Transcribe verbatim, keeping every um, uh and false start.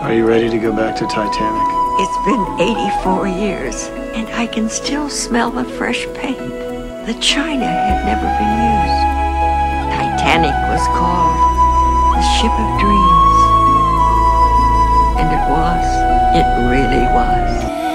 Are you ready to go back to Titanic? It's been eighty-four years, and I can still smell the fresh paint. The china had never been used. Titanic was called the Ship of Dreams. And it was. It really was.